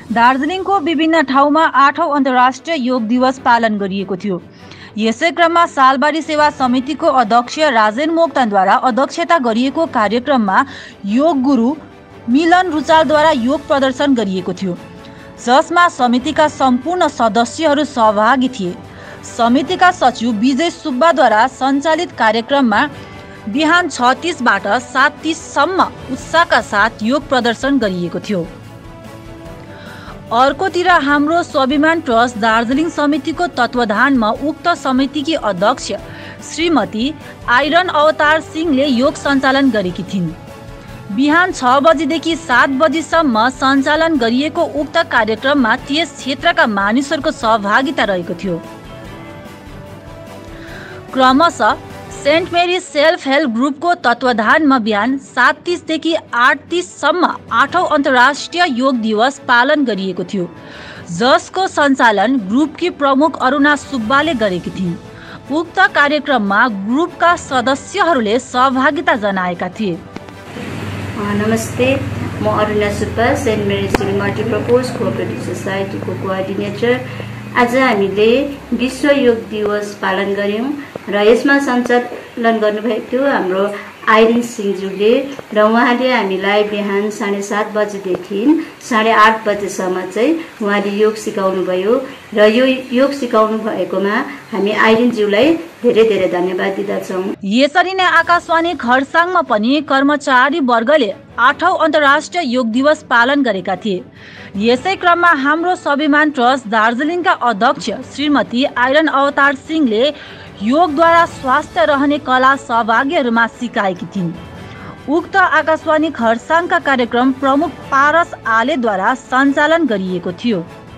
दार्जिलिङको विभिन्न ठाउँमा 8औं अन्तर्राष्ट्रिय योग दिवस पालन गरिएको थियो। यसै क्रममा सालबारी सेवा समितिको अध्यक्ष राजेन मोक्तानद्वारा अध्यक्षता गरिएको कार्यक्रममा योग गुरु मिलन रुचालद्वारा योग प्रदर्शन गरिएको थियो, जसमा समितिका सम्पूर्ण सदस्यहरू सहभागी थिए। समितिका सचिव विजय सुब्बाद्वारा सञ्चालित कार्यक्रममा बिहान 6:30 बाट 7:30 सम्म उत्साहका साथ योग प्रदर्शन गरिएको थियो। अर्कोतिर हाम्रो स्वाभिमान ट्रस्ट दार्जिलिङ समितिको तत्वावधानमा उक्त समितिकी अध्यक्ष श्रीमती आइरन अवतार सिंहले योग सञ्चालन गरेकी थिइन्। बिहान 6 बजेदेखि 7 बजेसम्म सञ्चालन गरिएको उक्त कार्यक्रममा त्यस क्षेत्रका मानिसहरूको सहभागिता रहेको थियो। क्रमशः सेन्ट मेरी सेल्फ हेल्प ग्रुपको तत्वावधानमा बिहान 7:30 देखि 8:30 सम्म 8औं अन्तर्राष्ट्रिय योग दिवस पालन गरिएको थियो, जसको सञ्चालन ग्रुपकी प्रमुख अरुणा सुब्बाले गरेकी थिइन्। उक्त कार्यक्रममा ग्रुपका सदस्यहरूले सहभागिता जनाएका थिए। नमस्ते, म Aruna Subba, Saint Mary civil multipurpose cooperative सोसाइटीको कोअर्डिनेटर। आज हामीले विश्व योग दिवस पालन गऱ्यौँ र यसमा सञ्चालन गर्नुभएको थियो हाम्रो आइरिन सिंहज्यूले, र उहाँले हामीलाई बिहान 7:30 बजेदेखि 8:30 बजेसम्म चाहिँ उहाँले योग सिकाउनु भयो र यो योग सिकाउनु भएकोमा हामी आइरिनज्यूलाई धेरै धेरै धन्यवाद दिँदछौँ। यसरी नै आकाशवाणी खरसाङमा पनि कर्मचारी वर्गले 8औं अन्तर्राष्ट्रिय योग दिवस पालन गरेका थिए। यसै क्रममा हाम्रो स्वाभिमान ट्रस्ट दार्जिलिङका अध्यक्ष श्रीमती आइरन अवतार सिंहले योगद्वारा स्वास्थ्य रहने कला सहभागीहरूमा सिकाएकी थिइन्। उक्त आकाशवाणी खरसाङका कार्यक्रम प्रमुख पारस आलेद्वारा सञ्चालन गरिएको थियो।